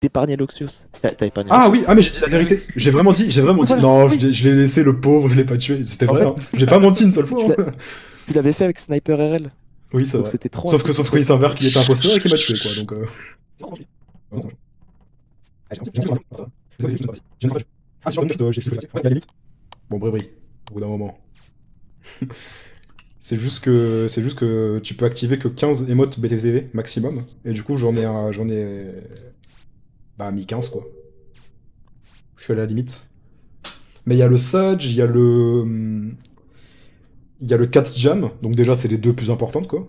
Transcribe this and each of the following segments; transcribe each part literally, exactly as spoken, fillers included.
d'épargner Loxius. T'as épargné Ah oui, ah mais j'ai dit la vérité. J'ai vraiment dit, j'ai vraiment dit. Voilà, Non, oui. je, je l'ai laissé le pauvre, je l'ai pas tué. C'était En vrai, fait, hein. J'ai pas menti une seule fois. tu hein. l'as- Tu l'avais fait avec Sniper R L. Oui, c'est Donc vrai. c'était trop. Sauf que, sauf qu'il s'avère qu'il était imposteur et qu'il m'a tué, quoi. Donc. Euh... Attends. Ah, sur une touche, j'ai fait la limite. Bon, bref, bref, au bout d'un moment. C'est juste que c'est juste que tu peux activer que quinze émotes B T T V maximum. Et du coup, j'en ai un- j'en ai bah mis quinze quoi. Je suis à la limite. Mais il y a le Sage, il y a le il y a le quatre Jam, donc déjà c'est les deux plus importantes quoi.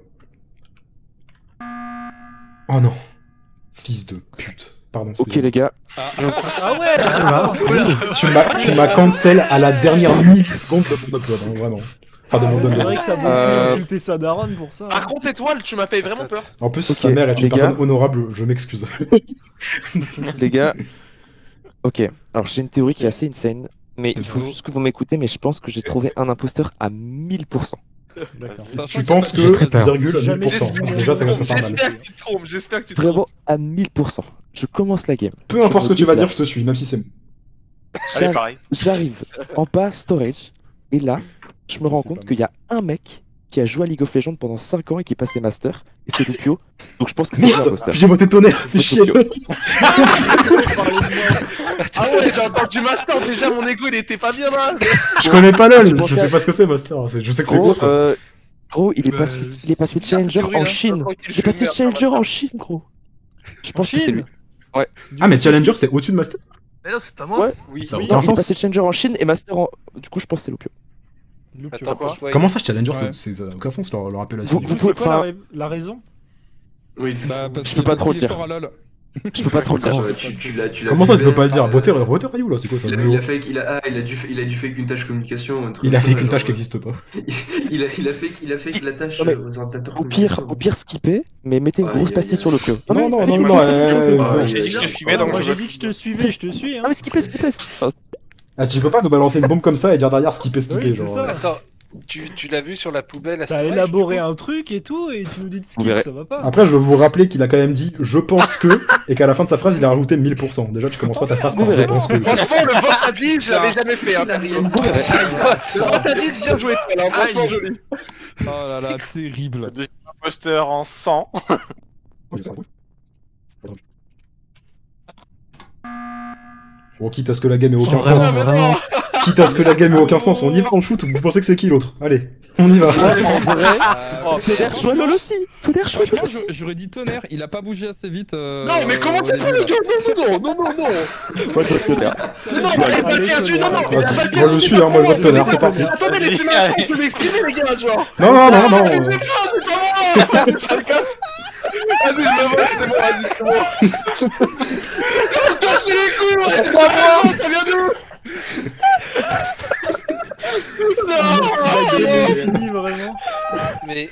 Oh non. Fils de pute. Pardon. Ok les gars. Ah, Ah ouais là. Tu m'as tu m'as cancel à la dernière milliseconde de mon upload, hein, vraiment. Enfin, de mon C'est download. vrai que ça a beaucoup Euh, insulté sa daronne pour ça. Par contre, étoile, tu m'as fait vraiment peur. En plus, Ok, sa mère est les une personne gars. honorable, je m'excuse. Les gars. Ok. Alors j'ai une théorie qui est assez insane. Mais il faut juste que vous m'écoutez. Mais je pense que j'ai trouvé un imposteur à mille pour cent. D'accord. Sachant Tu qu'il y a penses pas que de- J'ai très peur. virgule à Si jamais mille pour cent. tu dis Déjà, ça, ça part mal. J'espère que tu te trompes, j'espère que tu te trompes. Vraiment à mille pour cent. Je commence la game. Peu importe Je ce que tu vas dire, déplace. je te suis, même si c'est. Allez, pareil. J'arrive en bas storage. Et là, je me rends C'est compte pas qu'il y a un mec qui a joué à League of Legends pendant cinq ans et qui est passé master. Et c'est Lupio. Donc je pense que c'est Merde, l'imposteur. j'ai voté tonnerre, fais chier. Ah ouais, j'ai entendu Master, déjà mon ego il était pas bien là. Je connais pas LoL, Tu je pensais sais à- pas ce que c'est, Master. c'est- Je sais que c'est Gros, quoi. quoi. euh, gros, il est Euh, passé, il est passé c'est bizarre, challenger théorie, en là. Chine. Tranquille, je Il est suis passé une merde, challenger ça va. en Chine, gros. Je pense que c'est Chine lui. Ah, mais Challenger, c'est au-dessus de Master. Mais non, c'est pas moi. Ouais. Oui. Ça a Oui. aucun Non, il est sens. passé challenger en Chine et master en. Du coup, je pense que c'est Lupio. Lupio. Attends quoi Comment ça, Challenger, Ouais. c'est- c'est- ça a aucun sens leur, leur appellation. Vous- Du vous coup, pouvez- c'est quoi la, enfin- ra- la raison? Oui, Bah, parce Je que- peux pas parce trop qu'il est dire. fort à LoL. Je peux pas trop le dire. Ouais, tu, tu l'as, tu l'as Comment ça, vu tu peux faire, pas le dire euh, Water, Water Ryu là, c'est quoi ça il a, Mais il a oh. fait, il a, ah, il a dû, il a dû faire qu'une tâche communication. un truc Il a comme fait ça, qu'une tâche genre, qui existe pas. Il a, il a fait, il a fait la tâche Non, mais euh, aux ordinateurs. Au pire, au pire, skipper, mais mettez une Ouais, grosse y a- pastille y a- sur Lupio. Non, non, non, mettez non, une non, grosse pastille sur euh, Lupio. Ah, J'ai il- dit que je te il- suivais donc Moi je j'ai veux. dit que je te suivais, je te suis. Hein. Ah, mais skipper, skipper. Enfin, Ah, tu peux pas nous balancer une bombe comme ça et dire derrière skipper, skipper, Oui, c'est genre. ça. euh. Attends, tu, tu l'as vu sur la poubelle à T'as Storage, élaboré du coup un truc et tout, et tu nous dis de Vous skip, verrez. ça va pas. Après, je veux vous rappeler qu'il a quand même dit je pense que, et qu'à la fin de sa phrase, il a rajouté mille pour cent. Déjà, tu commences pas ta phrase par Vous je verrez. pense que. Franchement, le vote à dix, je l'avais jamais fait. Hein. Il a rien Le dit. vote à dix, bien joué, toi, là. Franchement, joli. Oh là là, terrible. Imposteur en cent. Bon, quitte à ce que la game ait Oh, aucun vraiment, sens. vraiment. Quitte à ce que la game ait aucun sens, on y va, on shoot ou vous pensez que c'est qui l'autre Allez, on y va. Euh, Tonnerre, choix Loloti. Tonnerre, choix Franchement, Loloti. je- j'aurais dit tonnerre, il a pas bougé assez vite. euh, Non, mais comment au t'as début, fait le là. jeu? Non, non, non, non, non, non. Moi, je vote Tonnerre. Non, non, allez, pas Allez, faire du non, non. Tonnerre. il a Vas-y, pas fait moi je du suis, hein, moi je vote tonnerre, c'est Attendez, parti. Attendez, laissez-moi un instant, je vais m'exprimer, les gars, genre. Non, non, non, non. Mais euh, c'est pas, c'est pas moi. Ça le casse. Vas-y, je me vote, c'est bon, vas-y, c'est bon. Vous cassez les couilles, ouais, c'est pas moi, ça vient d'où? Si la game Non. est finie, vraiment. Mais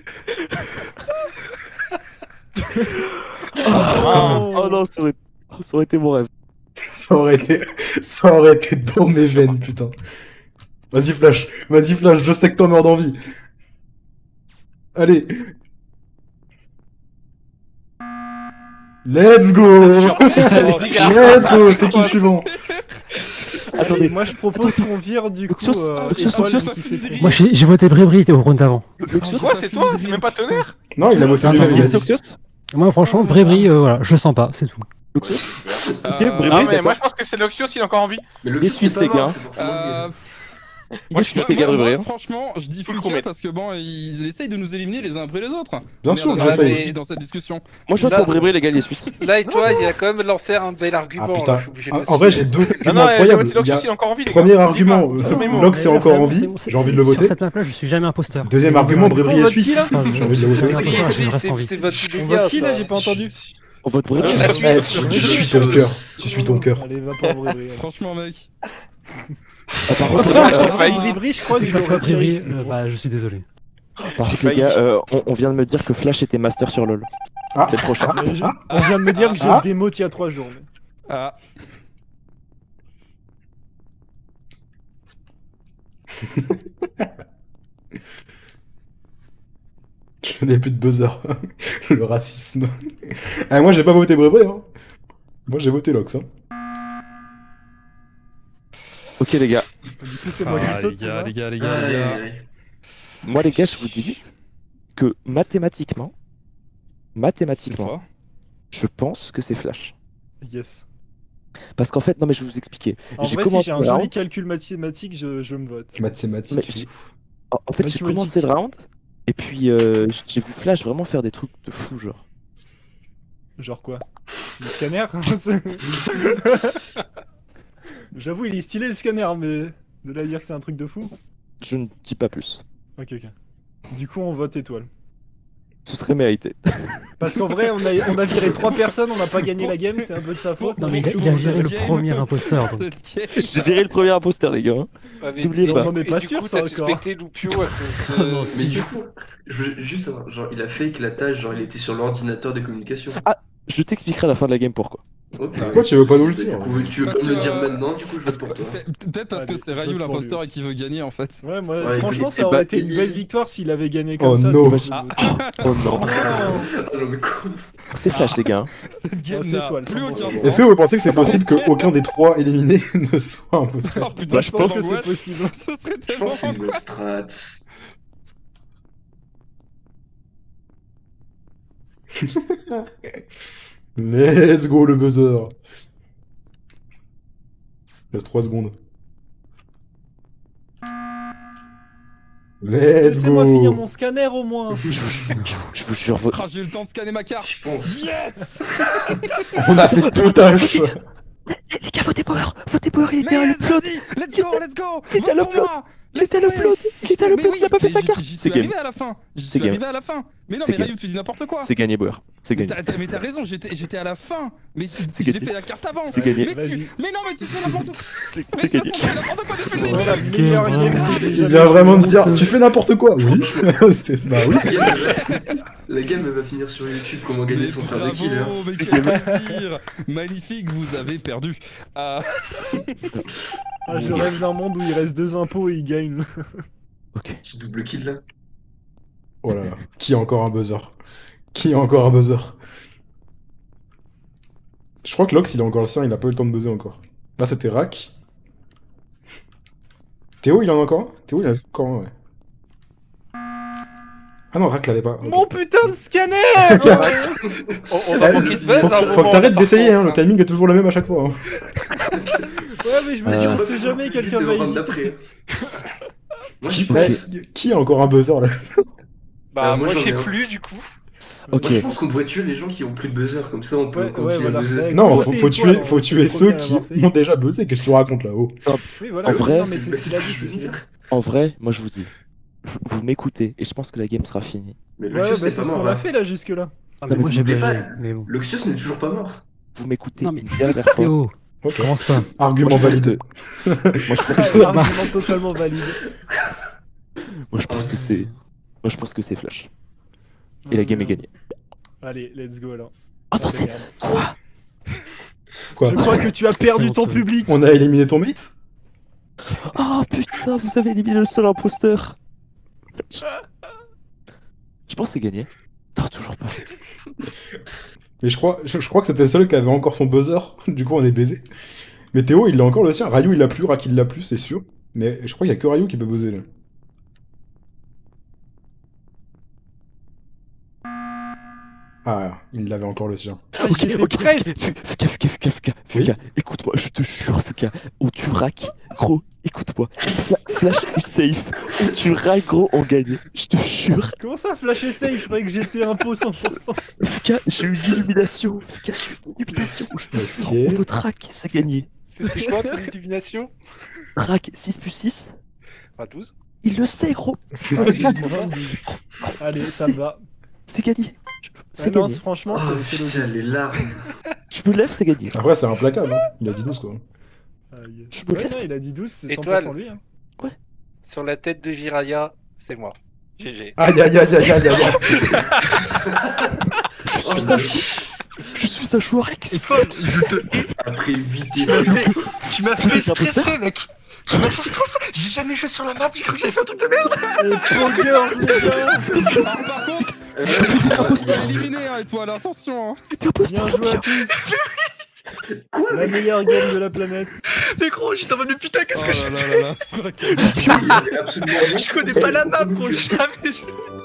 Oh, oh non, ça aurait... ça aurait été mon rêve. Ça aurait été, ça aurait été dans mes veines, putain. Vas-y Flash, vas-y Flash, je sais que t'en meurs d'envie. Allez. Let's go. Let's go, c'est qui le suivant? Attendez, moi je propose qu'on vire du coup Luxus, euh, Luxus, Étoile Luxus. qui s'est trompé. Moi j'ai j'ai voté Brébry au round d'avant. Quoi, c'est toi? C'est même pas tonnerre? Non, il a voté Ah, lui-même, il a C'est dit. Luxius. Moi franchement, Brébry, euh, voilà, je le sens pas, c'est tout. Luxius. Euh, Ok, Brébry, Ah, mais d'accord. moi je pense que c'est Loxios, il est encore en vie. Mais le Les truc, Suisses, c'est les pas gars. mort, c'est forcément euh, lié. Il est suisse, les gars, moi, Brébry. moi, franchement, je dis Faut le Fulkia commettre. parce que bon, ils essayent de nous éliminer les uns après les autres. Bien On sûr est que dans- j'essaye. dans cette discussion. Moi, je vote Là- pour Brébry, les gars, il est suisse. là, et toi, il a quand même lancé un bel argument. Ah là, putain. je suis obligé de En le en vrai, j'ai suivre. deux Non, arguments non, j'ai incroyables. voté Il y Loxios, a il est encore en vie. les premier gars. argument, Dis pas, euh, dis pas mes mots. Lox est encore en C'est vie, bon, c'est- j'ai envie de le sur voter. cette map-là, je suis jamais imposteur. Deuxième argument, Brébry est vote qui, suisse. là J'ai envie de le voter. Enfin, Oui, je oui, reste c'est en vie. c'est votre On dégât. vote qui là? ça. J'ai pas entendu. On vote Brébry. La Eh, Suisse. tu, tu suis ton cœur. Tu suis ton cœur. Allez, va pour Brébry. Franchement, mec. Ah, par contre, Ah, euh, j'ai failli. Brébry, je crois que C'est je pas toi, l'aurais Brébry, safe. euh, bah je suis désolé. par contre, les gars, euh, on, on vient de me dire que Flash était master sur LoL. Ah. C'est le prochain. Mais je- On vient de me dire que j'ai Ah. des mots il y a trois jours. mais- Ah, Je n'ai plus de buzzer. Le racisme. Ah, moi, j'ai pas voté Brébry, hein. Moi j'ai voté Lox. Hein. Ok les gars, Du coup, c'est moi qui Ah, saute, les c'est gars, ça les gars, les gars, les Aïe, gars. aïe, aïe. moi les gars, je vous dis que mathématiquement, Cette mathématiquement, fois. je pense que c'est Flash. Yes. Parce qu'en fait, non mais je vais vous expliquer. En vrai, si commencé j'ai un le joli round- calcul mathématique, je, je me vote. Mathématiques. Mais j'ai- En en fait, j'ai Mathématiques. commencé le round, et puis euh, j'ai vu Flash vraiment faire des trucs de fou, genre. Genre quoi? Le scanner? J'avoue, il est stylé le scanner, mais de là à dire que c'est un truc de fou? Je ne dis pas plus. Ok, ok. Du coup, on vote étoile. Ce serait mérité. Parce qu'en vrai, on a, on a viré trois personnes, on n'a pas gagné la game, c'est un peu de sa faute. Non, mais il a, il a viré le premier imposteur. donc. Cette game. J'ai viré le premier imposteur, les gars. hein. Ouais, mais- N'oubliez et pas. du- On est et pas du sûr, coup, ça, t'as encore. suspecté Loupio à cause Ah, non, de. si. Mais du coup, je veux juste savoir, genre, il a fake la tâche, genre, il était sur l'ordinateur de communication. Je t'expliquerai à la fin de la game pourquoi. Ok. Pourquoi tu veux pas nous le Bah, dire? Du coup, tu veux Parce pas me le que, dire euh, maintenant, du coup, je vote pour toi. Peut- Peut-être parce que Allez, c'est vote Rayou pour l'imposteur lui et qui veut gagner en fait. Ouais, moi, Ouais, franchement, il- ça il- aurait bah, été une il- belle victoire s'il avait gagné comme Oh ça. no. donc, Ah. je- Oh non. Ah non, mais quoi? C'est Flash, les gars. hein. Cette game c'est n'a étoile, plus cent pour cent. aucun sens. Est-ce que vous pensez que c'est possible qu'aucun des trois éliminés ne soit imposteur? Oh putain, Bah, je je pense pense que que c'est c'est possible. Ce serait Je tellement pense que c'est une quoi. bonne strat. Let's go le buzzer. Il reste trois secondes. Let's Laissez-moi go. finir mon scanner au moins. Je vous, je- je vous jure, votre- Ah, j'ai eu le temps de scanner ma carte. Je pense. Yes. On a fait tout un choix. Les gars, votez Power. Votez Power, il était à Mais l'upload. vas-y, let's go, let's go. Il était à Vote pour l'upload. moi. Il était à Laisse l'upload. Il était à Mais l'upload, oui, il a pas fait mais sa j'y- carte. J'y C'est suis game. arrivé à la fin. J'y C'est suis game. arrivé à la fin. Mais non, C'est mais game. Rayou, tu dis n'importe quoi. C'est gagné, Power. C'est Mais gagné. t'as t'as- mais t'as raison, j'étais j'étais à la fin. Mais C'est j'ai gagné. fait la carte avant. C'est gagné. Mais, tu... Vas-y. mais non, mais tu fais n'importe quoi. C'est Mais c'est de toute gagné. façon, tu fais n'importe quoi depuis le début. Ouais, la Ok, meilleure ouais. game que j'ai Il jamais vient vraiment de jouée. dire, tu fais n'importe quoi. Oui. C'est- bah oui. La game, elle va- la game, elle va finir sur YouTube. Comment gagner Mais son train de killer. bravo, mais quel plaisir. Magnifique, vous avez perdu. Ah, Ah, je rêve d'un monde où il reste deux impôts et il gagne. Ok. Petit double kill là. Oh là là. Qui a encore un buzzer? Qui a encore un buzzer? Je crois que Lox, il a encore le sien, il a pas eu le temps de buzzer encore. Là, c'était Rack. Théo, il en a encore un? Théo, il en a encore un, ouais. Ah non, Rack l'avait pas. ok. Mon putain de scanner. On, on va Eh, manquer de faut buzz. que à un t'a- faut moment, que t'arrêtes par d'essayer, hein, contre, le timing est toujours le même à chaque fois. hein. Ouais, mais je me dis, Euh. on sait jamais, quelqu'un va Vite hésiter. d'après. Moi, je Qui, pense, eh, qui a encore un buzzer là? Bah, Euh, moi, moi j'en j'ai ai un. plus du coup. Ok. moi, je pense qu'on devrait tuer les gens qui ont plus de buzzer. Comme ça, on peut Ouais, ouais, continuer voilà. à buzzer. Ouais. Non, Gros, faut, t'es faut étoile, tuer, hein. faut tuer Le ceux premier à qui avoir fait. ont déjà buzzé. Qu'est-ce que tu racontes là-haut? Oui, voilà. En vrai- Non, mais c'est ce qu'il a dit, c'est ce qu'il a dit. En vrai, moi je vous dis, vous, vous m'écoutez et je pense que la game sera finie. Mais Ouais, Lucius bah n'est c'est pas ce mort, qu'on a hein. fait là jusque-là. Ah, mais Non, moi mais j'ai n'oubliez blagé. pas. Mais bon. Lucius n'est toujours pas mort. Vous m'écoutez Non, mais- une dernière fois. Théo, Ok. commence pas. Argument Moi, je pense validé. que- Moi je pense, Ouais, Argument totalement valide. moi, je pense que c'est, moi je pense que c'est Flash. Et la game est gagnée. Allez, let's go alors. Attends, Ah, c'est merde. quoi? Quoi? Je crois que tu as perdu C'est ton honteux. public. On a éliminé ton mythe? Oh putain, vous avez éliminé le seul imposteur. Je pense que c'est gagné. Non, toujours pas. Mais je crois, je, je crois que c'était le seul qui avait encore son buzzer. Du coup, on est baisé. Mais Théo, il a encore le sien. Rayou, il l'a plus. Rak, il l'a plus, c'est sûr. Mais je crois qu'il y a que Rayou qui peut buzzer là. Ah, il avait encore le sien. Ah, j'étais presque. Fuka, Fuka, Fuka, Fuka, Fuka, écoute-moi, je te jure, Fuka, on tue Rack, gros, écoute-moi, Fla- Flash est safe, on tue Rack, gros, on gagne, je te jure, Comment ça, flash et safe? Je croyais que j'étais impôt cent pour cent. Fuka, j'ai eu une illumination, Fuka, j'ai eu une illumination, je te jure, Ok. on vote Rack, c'est gagné, C'était quoi ton illumination? Rack, six plus six, Pas douze. il le sait, gros, Allez, ça me va. c'est gagné, c'est Ah non, gagné, franchement, Oh, c'est c'est putain, logique. les larmes. je me lève, c'est gagné, Après, c'est implacable. Hein. Il a dit douze quoi. Aïe. Je me Ouais, lève. non, il a dit douze, c'est cent Étoile. pour cent lui. Hein. Sur la tête de Jiraya, c'est moi. G G. Aïe aïe aïe aïe aïe aïe. je Oh, suis ça, je suis un joueur Étoile, excellent, je te hais. Après huit Mais tu m'as fait C'est un peu stresser, mec. Tu m'as fait stresser. J'ai jamais joué sur la map, j'ai cru que j'avais fait un truc de merde. Et Pokers, les gars. Alors, par contre, Euh, tu es éliminé, hein, étoile, attention. Hein. t'es imposteur, Bien joué à Fuka. tous. La meilleure game de la planète. Mais gros, j'étais en mode, mais putain, qu'est-ce Oh que je là fais? là là là, c'est vrai qu'il y a- Absolument rien. Je connais pas la map, gros, jamais je...